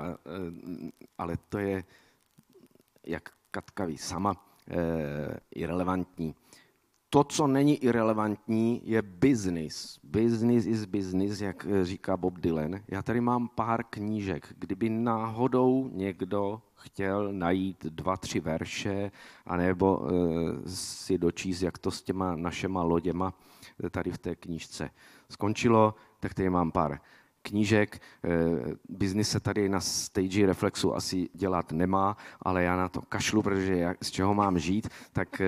ale to je, jak Katka ví sama, irelevantní. To, co není irelevantní, je business. Business is business, jak říká Bob Dylan. Já tady mám pár knížek. Kdyby náhodou někdo chtěl najít 2, 3 verše, anebo si dočíst, jak to s těma našema loděma tady v té knížce skončilo, tak tady mám pár knížek. Biznis se tady na stage Reflexu asi dělat nemá, ale já na to kašlu, protože z čeho mám žít, tak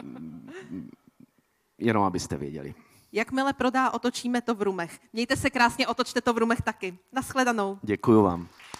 jenom abyste věděli. Jakmile prodá, otočíme to v Rumech. Mějte se krásně, otočte to v Rumech taky. Naschledanou. Děkuju vám.